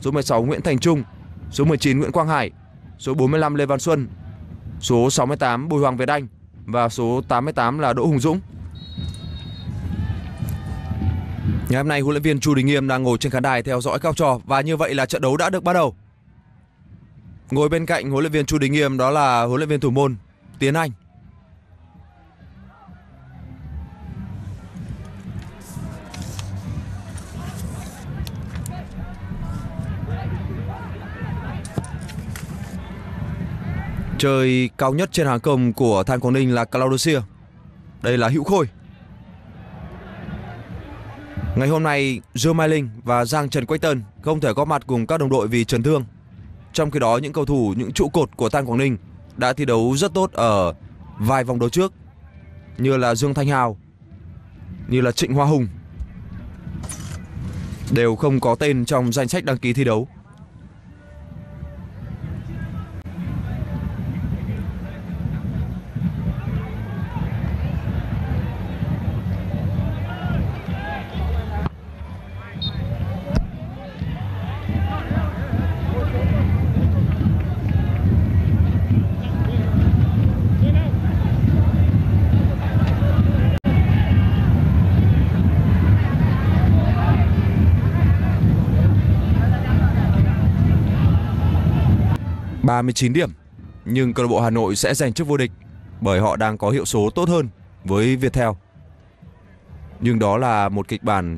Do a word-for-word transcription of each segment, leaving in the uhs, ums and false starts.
số mười sáu Nguyễn Thành Trung, số mười chín Nguyễn Quang Hải, số bốn mươi lăm Lê Văn Xuân, số sáu mươi tám Bùi Hoàng Việt Anh và số tám mươi tám là Đỗ Hùng Dũng. Ngày hôm nay huấn luyện viên Chu Đình Nghiêm đang ngồi trên khán đài theo dõi các học trò và như vậy là trận đấu đã được bắt đầu. Ngồi bên cạnh huấn luyện viên Chu Đình Nghiêm đó là huấn luyện viên thủ môn Tiến Anh. Chơi cao nhất trên hàng công của Than Quảng Ninh là Claudio. Đây là Hữu Khôi. Ngày hôm nay Dương Mai Linh và Giang Trần Quách Tân không thể góp mặt cùng các đồng đội vì chấn thương. Trong khi đó những cầu thủ, những trụ cột của Than Quảng Ninh đã thi đấu rất tốt ở vài vòng đấu trước, như là Dương Thanh Hào, như là Trịnh Hoa Hùng, đều không có tên trong danh sách đăng ký thi đấu. ba mươi chín điểm, nhưng câu lạc bộ Hà Nội sẽ giành chức vô địch bởi họ đang có hiệu số tốt hơn với Viettel. Nhưng đó là một kịch bản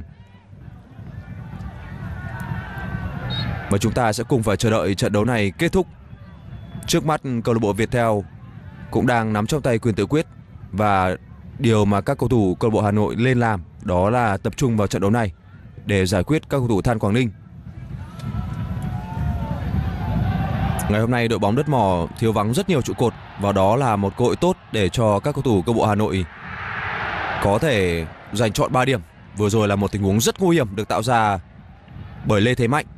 mà chúng ta sẽ cùng phải chờ đợi trận đấu này kết thúc. Trước mắt câu lạc bộ Viettel cũng đang nắm trong tay quyền tự quyết và điều mà các cầu thủ câu lạc bộ Hà Nội lên làm đó là tập trung vào trận đấu này để giải quyết các cầu thủ Than Quảng Ninh. Ngày hôm nay đội bóng Đất Mỏ thiếu vắng rất nhiều trụ cột và đó là một cơ hội tốt để cho các cầu thủ câu lạc bộ Hà Nội có thể giành trọn ba điểm. Vừa rồi là một tình huống rất nguy hiểm được tạo ra bởi Lê Thế Mạnh.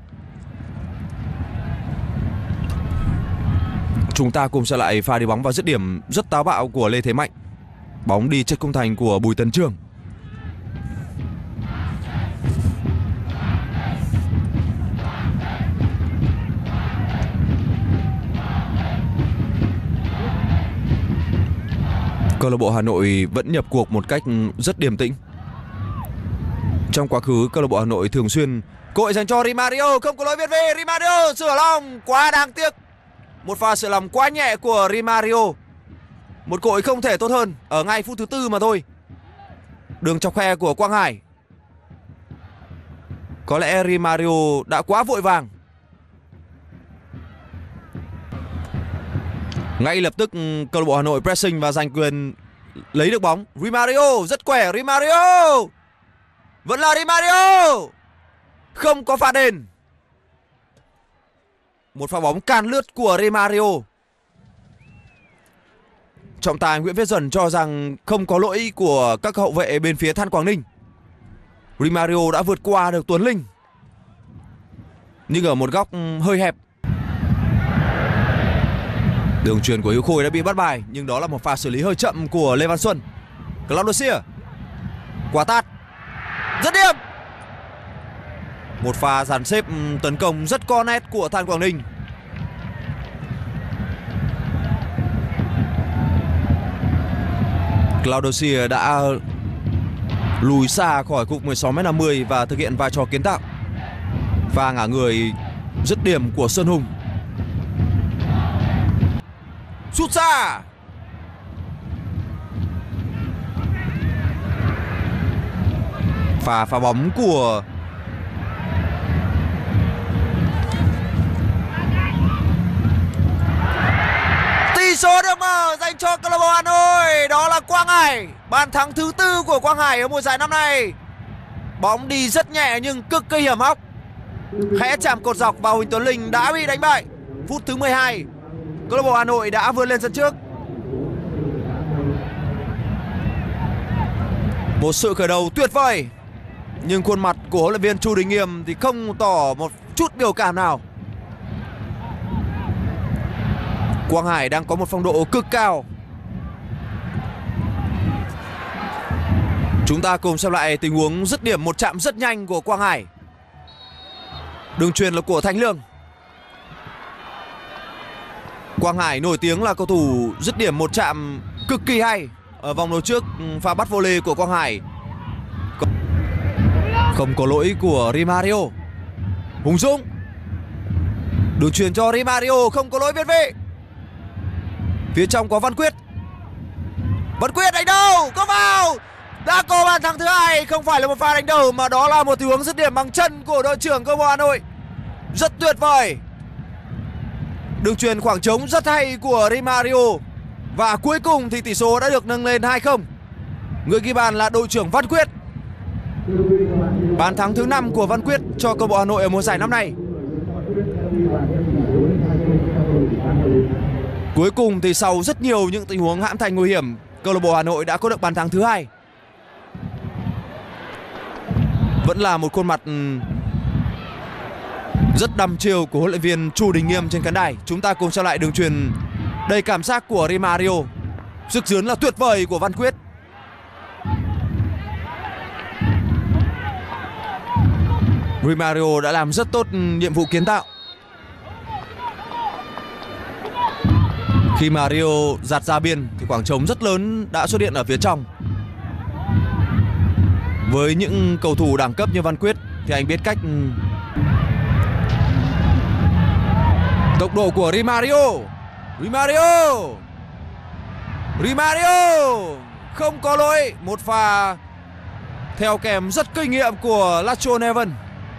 Chúng ta cùng xem lại pha đi bóng và dứt điểm rất táo bạo của Lê Thế Mạnh. Bóng đi trên khung thành của Bùi Tấn Trường. Câu lạc bộ Hà Nội vẫn nhập cuộc một cách rất điềm tĩnh. Trong quá khứ câu lạc bộ Hà Nội thường xuyên cơ hội dành cho Di Mario, không có lỗi việt về. Di Mario sửa lòng, quá đáng tiếc. Một pha sửa lòng quá nhẹ của Di Mario. Một cơ hội không thể tốt hơn ở ngay phút thứ tư mà thôi. Đường chọc khe của Quang Hải. Có lẽ Di Mario đã quá vội vàng. Ngay lập tức câu lạc bộ Hà Nội pressing và giành quyền lấy được bóng. Di Mario rất khỏe. Di Mario vẫn là Di Mario, không có phạt đền. Một pha bóng càn lướt của Di Mario. Trọng tài Nguyễn Viết Duẩn cho rằng không có lỗi của các hậu vệ bên phía Than Quảng Ninh. Di Mario đã vượt qua được Tuấn Linh nhưng ở một góc hơi hẹp. Đường chuyền của Hữu Khôi đã bị bắt bài nhưng đó là một pha xử lý hơi chậm của Lê Văn Xuân. Claudio quả tát dứt điểm. Một pha dàn xếp tấn công rất có nét của Than Quảng Ninh. Claudio đã lùi xa khỏi khu vực mười sáu mét năm mươi và thực hiện vai trò kiến tạo. Pha ngả người dứt điểm của Sơn Hùng. Sút xa. Pha phá bóng của tỷ số được mở dành cho câu lạc bộ Hà Nội. Đó là Quang Hải, bàn thắng thứ tư của Quang Hải ở mùa giải năm nay. Bóng đi rất nhẹ nhưng cực kỳ hiểm hóc, khẽ chạm cột dọc và Huỳnh Tuấn Linh đã bị đánh bại. Phút thứ mười hai, câu lạc bộ Hà Nội đã vươn lên dẫn trước. Một sự khởi đầu tuyệt vời nhưng khuôn mặt của huấn luyện viên Chu Đình Nghiêm thì không tỏ một chút biểu cảm nào. Quang Hải đang có một phong độ cực cao. Chúng ta cùng xem lại tình huống dứt điểm một chạm rất nhanh của Quang Hải. Đường chuyền là của Thành Lương. Quang Hải nổi tiếng là cầu thủ dứt điểm một chạm cực kỳ hay. Ở vòng đấu trước pha bắt volley của Quang Hải không có lỗi của Rimario. Hùng Dũng. Đường chuyền cho Rimario, không có lỗi Việt Vệ. Phía trong có Văn Quyết. Văn Quyết đánh đầu, có vào. Đã có bàn thắng thứ hai, không phải là một pha đánh đầu mà đó là một tình huống dứt điểm bằng chân của đội trưởng câu lạc bộ Hà Nội. Rất tuyệt vời. Đường chuyền khoảng trống rất hay của Rimario. Và cuối cùng thì tỷ số đã được nâng lên hai không. Người ghi bàn là đội trưởng Văn Quyết. Bàn thắng thứ năm của Văn Quyết cho câu lạc bộ Hà Nội ở mùa giải năm nay. Cuối cùng thì sau rất nhiều những tình huống hãm thành nguy hiểm, câu lạc bộ Hà Nội đã có được bàn thắng thứ hai. Vẫn là một khuôn mặt rất đăm chiêu của huấn luyện viên Chu Đình Nghiêm trên khán đài. Chúng ta cùng xem lại đường chuyền đầy cảm giác của Rimario. Sức dướn là tuyệt vời của Văn Quyết. Rimario đã làm rất tốt nhiệm vụ kiến tạo. Khi mà Rio giạt ra biên thì khoảng trống rất lớn đã xuất hiện ở phía trong. Với những cầu thủ đẳng cấp như Văn Quyết thì anh biết cách. Tốc độ của Rimario. Rimario. Rimario không có lỗi. Một pha theo kèm rất kinh nghiệm của Lacho Neven.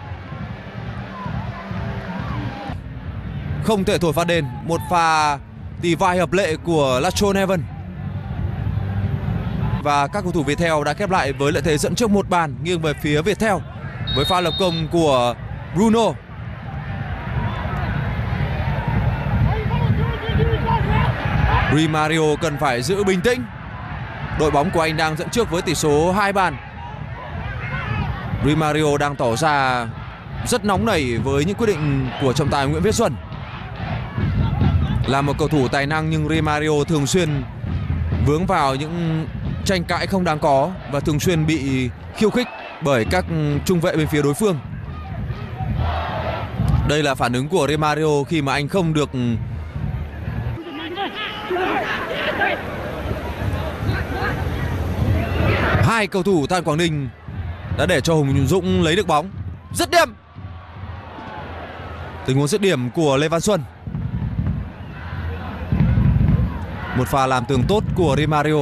Không thể thổi pha đền. Một pha tỉ vai hợp lệ của Lacho Neven. Và các cầu thủ Viettel đã khép lại với lợi thế dẫn trước một bàn nghiêng về phía Viettel với pha lập công của Bruno. Rimario cần phải giữ bình tĩnh. Đội bóng của anh đang dẫn trước với tỷ số hai bàn. Rimario đang tỏ ra rất nóng nảy với những quyết định của trọng tài Nguyễn Viết Xuân. Là một cầu thủ tài năng nhưng Rimario thường xuyên vướng vào những tranh cãi không đáng có và thường xuyên bị khiêu khích bởi các trung vệ bên phía đối phương. Đây là phản ứng của Rimario khi mà anh không được hai cầu thủ Than Quảng Ninh đã để cho Hùng Dũng lấy được bóng. Dứt điểm. Tình huống dứt điểm của Lê Văn Xuân. Một pha làm tường tốt của Rimario.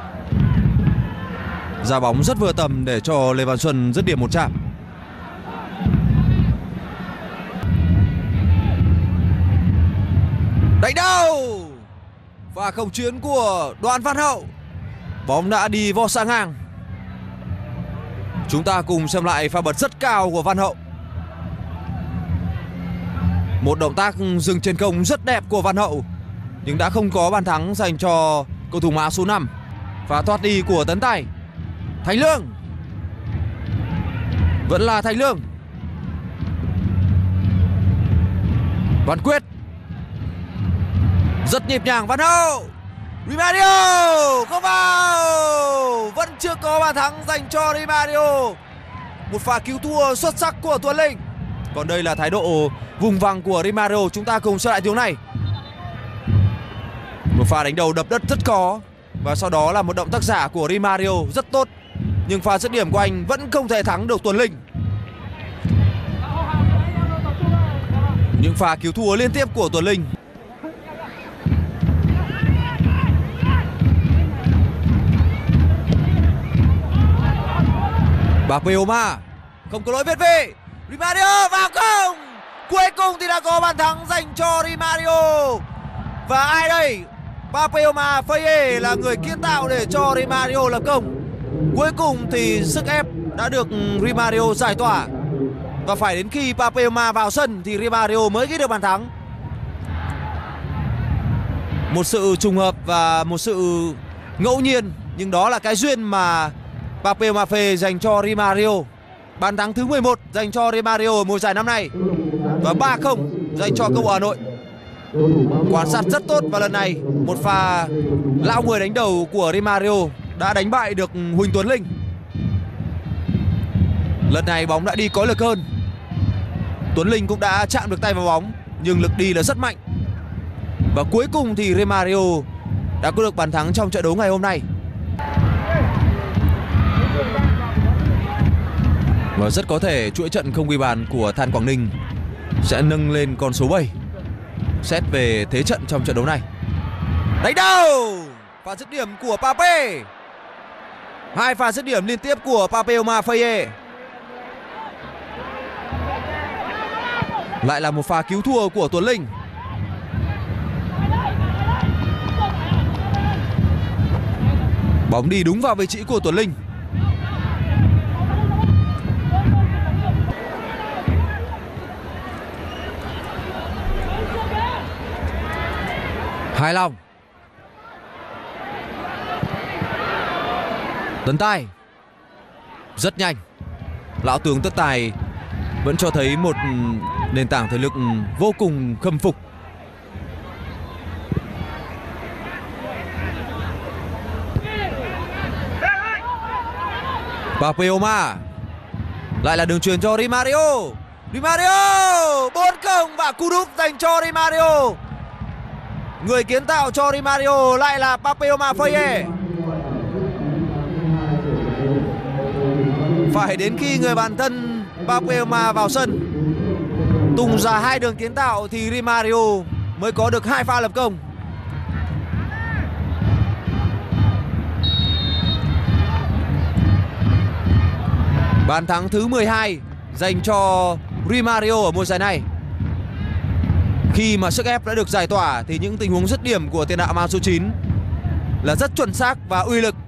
Ra bóng rất vừa tầm để cho Lê Văn Xuân dứt điểm một chạm. Đánh đầu. Và không chuyến của Đoàn Văn Hậu. Bóng đã đi vo sang ngang. Chúng ta cùng xem lại pha bật rất cao của Văn Hậu. Một động tác dừng trên không rất đẹp của Văn Hậu, nhưng đã không có bàn thắng dành cho cầu thủ mã số năm. Và thoát đi của Tấn Tài. Thành Lương. Vẫn là Thành Lương. Văn Quyết. Rất nhịp nhàng Văn Hậu. Rimario không vào. Vẫn chưa có bàn thắng dành cho Rimario. Một pha cứu thua xuất sắc của Tuấn Linh. Còn đây là thái độ vùng vằng của Rimario. Chúng ta cùng xem lại tiếng này. Một pha đánh đầu đập đất rất có. Và sau đó là một động tác giả của Rimario rất tốt. Nhưng pha dứt điểm của anh vẫn không thể thắng được Tuấn Linh. Những pha cứu thua liên tiếp của Tuấn Linh. Bapeoma không có lỗi Việt Vệ. Rimario vào không. Cuối cùng thì đã có bàn thắng dành cho Rimario. Và ai đây? Bapeoma Faye là người kiến tạo để cho Rimario lập công. Cuối cùng thì sức ép đã được Rimario giải tỏa. Và phải đến khi Bapeoma vào sân thì Rimario mới ghi được bàn thắng. Một sự trùng hợp và một sự ngẫu nhiên, nhưng đó là cái duyên mà Bapeoma Faye dành cho Rimario. Bàn thắng thứ mười một dành cho Rimario ở mùa giải năm nay. Và ba không dành cho câu lạc bộ Hà Nội. Quan sát rất tốt và lần này một pha lão người đánh đầu của Rimario đã đánh bại được Huỳnh Tuấn Linh. Lần này bóng đã đi có lực hơn. Tuấn Linh cũng đã chạm được tay vào bóng, nhưng lực đi là rất mạnh. Và cuối cùng thì Romario đã có được bàn thắng trong trận đấu ngày hôm nay. Và rất có thể chuỗi trận không ghi bàn của Than Quảng Ninh sẽ nâng lên con số bảy xét về thế trận trong trận đấu này. Đánh đầu! Pha dứt điểm của Pape. Hai pha dứt điểm liên tiếp của Pape Oumar Faye. Lại là một pha cứu thua của Tuấn Linh. Bóng đi đúng vào vị trí của Tuấn Linh. Hài lòng. Tấn Tài rất nhanh. Lão tướng Tất Tài vẫn cho thấy một nền tảng thể lực vô cùng khâm phục. Pape Oumar. Lại là đường truyền cho Romario. Romario bốn không và cú đúp dành cho Romario. Người kiến tạo cho Romario lại là Pape Oumar Faye. Phải đến khi người bạn thân Pape Oumar vào sân tung ra hai đường kiến tạo thì Romario mới có được hai pha lập công. Bàn thắng thứ mười hai dành cho Romario ở mùa giải này. Khi mà sức ép đã được giải tỏa thì những tình huống dứt điểm của tiền đạo mang số chín là rất chuẩn xác và uy lực.